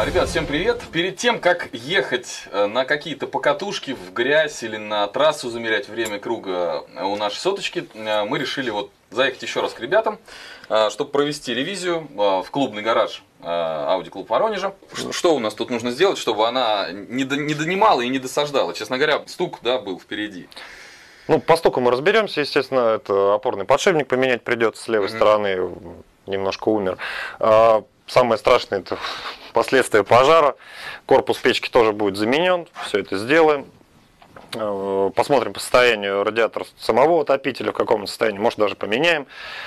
Ребят, всем привет! Перед тем, как ехать на какие-то покатушки в грязь или на трассу замерять время круга у нашей соточки, мы решили вот заехать еще раз к ребятам, чтобы провести ревизию в клубный гараж Audi Club Воронежа. Что у нас тут нужно сделать, чтобы она не донимала и не досаждала? Честно говоря, стук, да, был впереди. Ну, по стуку мы разберемся, естественно, это опорный подшипник поменять придется с левой стороны, немножко умер. Самое страшное — это последствия пожара. Корпус печки тоже будет заменен, все это сделаем. Посмотрим по состоянию радиатора самого отопителя, в каком состоянии, может даже поменяем.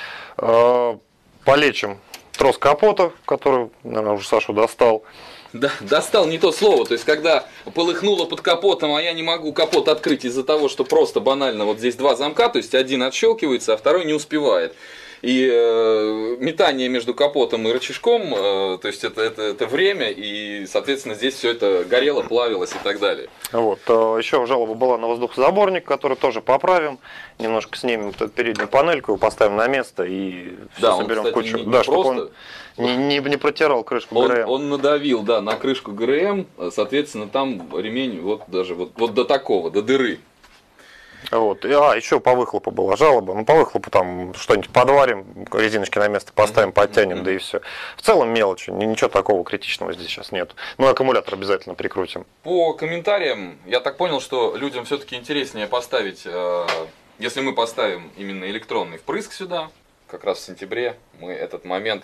Полечим трос капота, который, наверное, уже Сашу достал. Да, достал не то слово, то есть когда полыхнуло под капотом, а я не могу капот открыть из-за того, что просто банально вот здесь два замка, то есть один отщелкивается, а второй не успевает. И метание между капотом и рычажком, то есть это время, и, соответственно, здесь все это горело, плавилось и так далее. Вот. Еще жалоба была на воздухозаборник, который тоже поправим. Немножко снимем эту переднюю панельку, его поставим на место и все соберем в кучу. Да, чтобы он не протирал крышку ГРМ. Он надавил, да, на крышку ГРМ, соответственно, там ремень вот даже вот до такого, до дыры. Вот. Еще по выхлопу была жалоба. Ну, по выхлопу там что-нибудь подварим, резиночки на место поставим, подтянем, да и все. В целом мелочи, ничего такого критичного здесь сейчас нет. Ну, аккумулятор обязательно прикрутим. По комментариям, я так понял, что людям все-таки интереснее поставить, если мы поставим именно электронный впрыск сюда, как раз в сентябре мы этот момент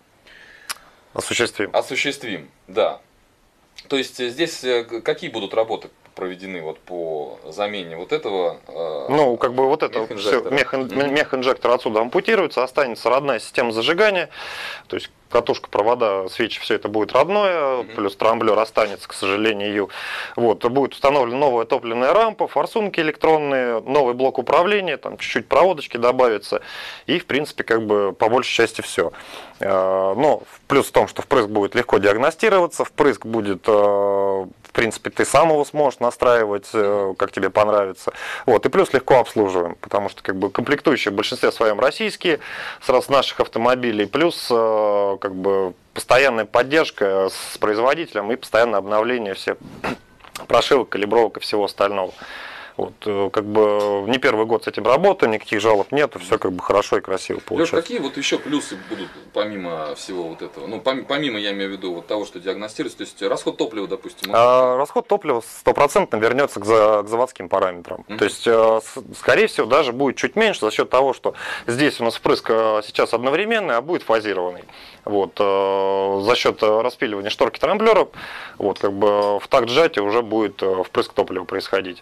осуществим, да. То есть здесь какие будут работы проведены вот по замене вот этого? Ну, как бы вот это мех-инжектор отсюда ампутируется, останется родная система зажигания, то есть катушка, провода, свечи, все это будет родное, плюс трамблер останется, к сожалению. Вот, будет установлена новая топливная рампа, форсунки электронные, новый блок управления, там чуть-чуть проводочки добавится, и, в принципе, как бы по большей части все. Но плюс в том, что впрыск будет легко диагностироваться, впрыск будет, в принципе, ты сам его сможешь настраивать, как тебе понравится. Вот, и плюс легко обслуживаем, потому что как бы комплектующие в большинстве своем российские, сразу с наших автомобилей, плюс как бы постоянная поддержка с производителем и постоянное обновление всех прошивок, калибровок и всего остального. Вот, как бы не первый год с этим работаем, никаких жалоб нет, все как бы хорошо и красиво получается. Леш, какие вот еще плюсы будут помимо всего вот этого? Ну, помимо, я имею в виду, вот того, что диагностируется, то есть расход топлива, допустим. Расход топлива 100% вернется к заводским параметрам. То есть, скорее всего, даже будет чуть меньше за счет того, что здесь у нас впрыск сейчас одновременный, а будет фазированный. Вот, за счет распиливания шторки трамблера, вот, как бы в такт сжатия уже будет впрыск топлива происходить.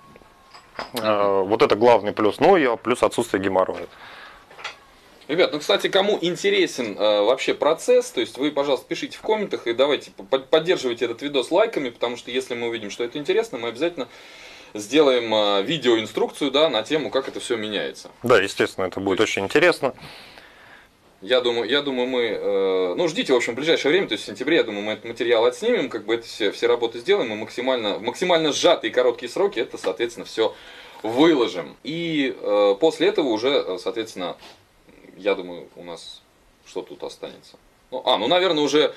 Вот это главный плюс. Ну и плюс отсутствие геморроя. Ребят, ну, кстати, кому интересен вообще процесс, то есть вы, пожалуйста, пишите в комментах и давайте поддерживайте этот видос лайками, потому что если мы увидим, что это интересно, мы обязательно сделаем видеоинструкцию, да, на тему, как это все меняется. Да, естественно, это будет очень интересно. Я думаю, мы, ну, ждите, в общем, в ближайшее время, то есть в сентябре, я думаю, мы этот материал отснимем, как бы это все работы сделаем, и максимально сжатые и короткие сроки это, соответственно, все выложим. И после этого уже, соответственно, я думаю, у нас что тут останется? Ну, наверное, уже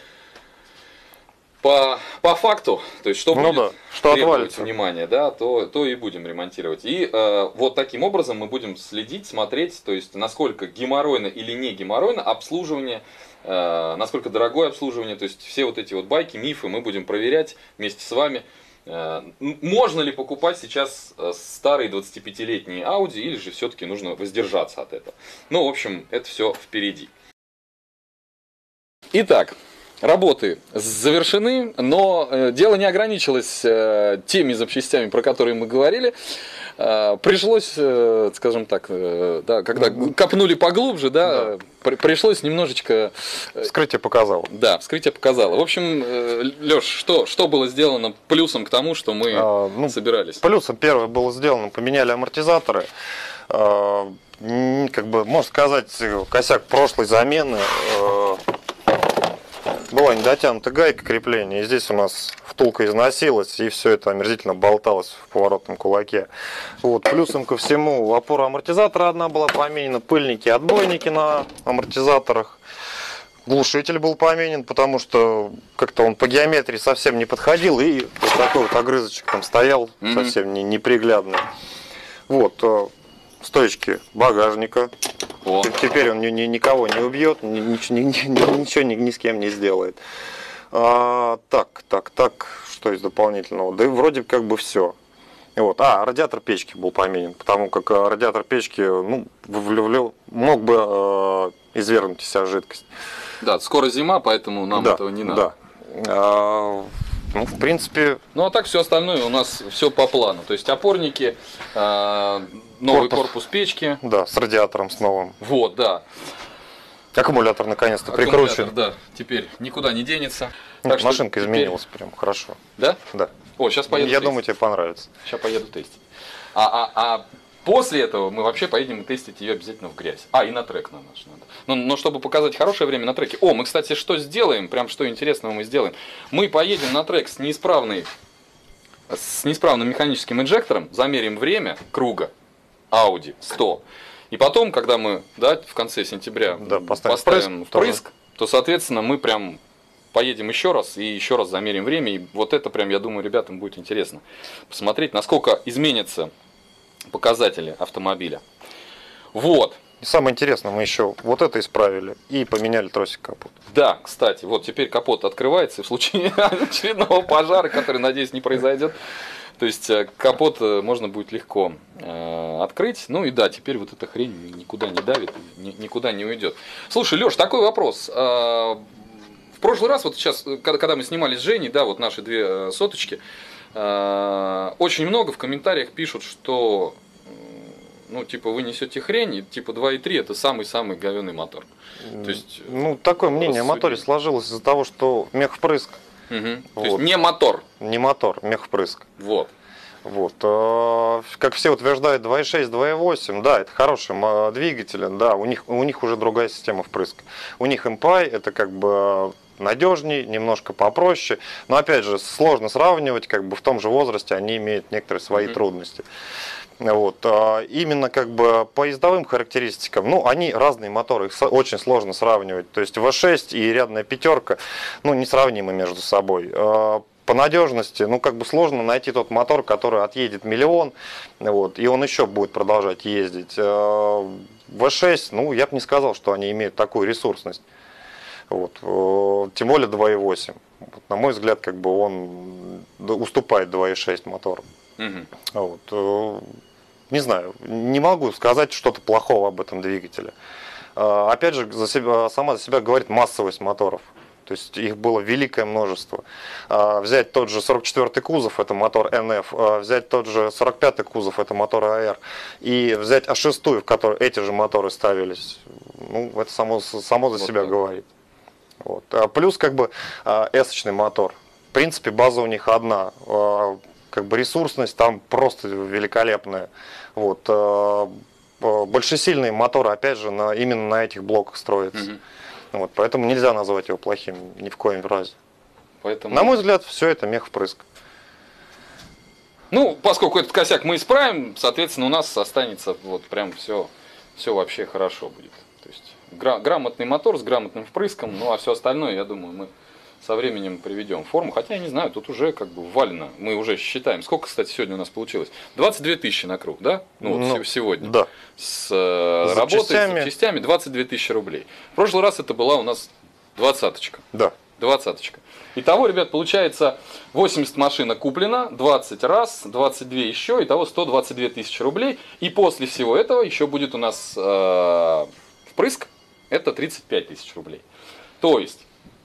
по факту, то есть что будет требовать внимания, да, то и будем ремонтировать. И вот таким образом мы будем следить, смотреть, то есть насколько геморройно или не геморройно обслуживание, насколько дорогое обслуживание, то есть все вот эти вот байки, мифы мы будем проверять вместе с вами. Можно ли покупать сейчас старые 25-летние Audi, или же все-таки нужно воздержаться от этого? Ну, в общем, это все впереди. Итак, работы завершены, но дело не ограничилось теми запчастями, про которые мы говорили. Пришлось, скажем так, да, когда копнули поглубже, да, пришлось немножечко... Вскрытие показало. Да, вскрытие показало. В общем, Леш, что было сделано плюсом к тому, что мы собирались? Плюсом первое было сделано, поменяли амортизаторы. Как бы, можно сказать, косяк прошлой замены. Была недотянута гайка крепления, и здесь у нас втулка износилась, и все это омерзительно болталось в поворотном кулаке. Вот. Плюсом ко всему, опора амортизатора одна была поменена, пыльники, отбойники на амортизаторах. Глушитель был поменен, потому что как-то он по геометрии совсем не подходил, и вот такой вот огрызочек там стоял, совсем неприглядный. Вот, стоечки багажника. Теперь он никого не убьет, ничего ни с кем не сделает. Так, что из дополнительного? Да и вроде как бы все. Вот. Радиатор печки был поменен, потому как радиатор печки мог бы извергнуть из себя жидкость. Да, скоро зима, поэтому нам этого не надо. Да. Ну, в принципе... Ну, а так все остальное у нас все по плану. То есть опорники, новый корпус печки. Да, с радиатором с новым. Вот, да. Аккумулятор наконец-то прикручен. Да, теперь никуда не денется. Так машинка изменилась прям хорошо. Да? Да. О, сейчас поеду. Я думаю, тебе понравится. Сейчас поеду тестить. А после этого мы вообще поедем тестить ее обязательно в грязь. И на трек на наш надо. Но чтобы показать хорошее время на треке. Мы, кстати, что сделаем? Прям что интересного мы сделаем. Мы поедем на трек с неисправным механическим инжектором, замерим время круга Audi 100. И потом, когда мы в конце сентября поставим впрыск, то, соответственно, мы прям поедем еще раз и еще раз замерим время. И вот это прям, я думаю, ребятам будет интересно посмотреть, насколько изменятся показатели автомобиля. Вот. И самое интересное, мы еще вот это исправили и поменяли тросик капота. Да, кстати, вот теперь капот открывается, и в случае очередного пожара, который, надеюсь, не произойдет, то есть капот можно будет легко открыть. Ну и да, теперь вот эта хрень никуда не давит, никуда не уйдет. Слушай, Леш, такой вопрос. В прошлый раз, вот сейчас, когда мы снимали с Женей, да, вот наши 2 соточки, очень много в комментариях пишут, что типа вы несете хрень, и типа 2.3 это самый-самый говёный мотор. То есть, такое мнение о моторе сложилось из-за того, что мех-впрыск. Вот. То есть не мотор. Не мотор, мех-впрыск. Вот. Как все утверждают, 2.6, 2.8, да, это хорошие двигатели, да, у них уже другая система впрыска. У них MPI, это как бы надежней, немножко попроще, но опять же сложно сравнивать, как бы в том же возрасте они имеют некоторые свои трудности. Именно как бы по ездовым характеристикам, они разные моторы, их очень сложно сравнивать. То есть V6 и рядная пятерка, несравнимы между собой. По надежности, как бы сложно найти тот мотор, который отъедет 1 000 000, и он еще будет продолжать ездить. V6, я бы не сказал, что они имеют такую ресурсность. Тем более 2.8. На мой взгляд, как бы он уступает 2.6 мотору. Не знаю, не могу сказать что-то плохого об этом двигателе. Опять же, сама за себя говорит массовость моторов. То есть их было великое множество. Взять тот же 44-й кузов, это мотор NF, взять тот же 45-й кузов, это мотор AR, и взять А6, в которой эти же моторы ставились, это само за себя говорит. Плюс как бы S-очный мотор. В принципе, база у них одна. Как бы ресурсность там просто великолепная. Большесильные моторы, опять же, именно на этих блоках строятся. Поэтому нельзя назвать его плохим ни в коем разе. На мой взгляд, все это мех-впрыск. Поскольку этот косяк мы исправим, соответственно, у нас останется прям все вообще хорошо будет. То есть грамотный мотор с грамотным впрыском, а все остальное, я думаю, мы со временем приведем в форму. Хотя, я не знаю, тут уже как бы валено. Мы уже считаем. Сколько, кстати, сегодня у нас получилось? 22 тысячи на круг, да? Сегодня. Да. С работой, с запчастями 22 тысячи рублей. В прошлый раз это была у нас 20-очка. Да. 20-очка. Итого, ребят, получается 80 машинок куплено, 20 раз, 22 еще, итого 122 тысячи рублей. И после всего этого еще будет у нас впрыск, это 35 тысяч рублей. То есть,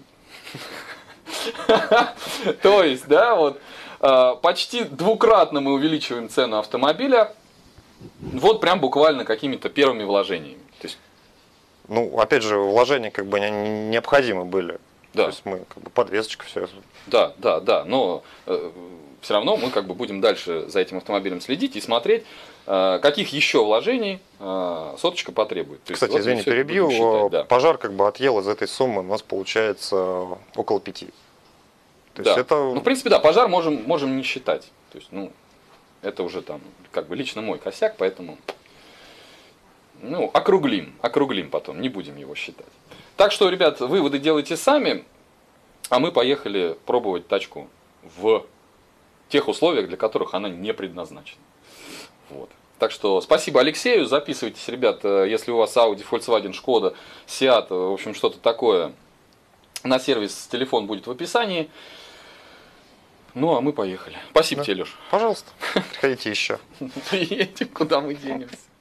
почти двукратно мы увеличиваем цену автомобиля, прям буквально какими-то первыми вложениями. То есть, опять же, вложения как бы необходимы были. Да. То есть мы как бы подвесочка все. Да, но все равно мы как бы будем дальше за этим автомобилем следить и смотреть, каких еще вложений соточка потребует. То Кстати, извини, перебью. Считать, да. Пожар как бы отъел из этой суммы, у нас получается около 5. То есть это... в принципе, да, пожар можем не считать. То есть, это уже там как бы лично мой косяк, поэтому Ну, округлим потом, не будем его считать. Так что, ребят, выводы делайте сами, а мы поехали пробовать тачку в тех условиях, для которых она не предназначена. Вот. Так что спасибо Алексею, записывайтесь, ребят, если у вас Audi, Volkswagen, Skoda, Seat, в общем, что-то такое, на сервис телефон будет в описании. Ну, а мы поехали. Спасибо тебе, Леш. Пожалуйста, приходите еще. Приедем, куда мы денемся.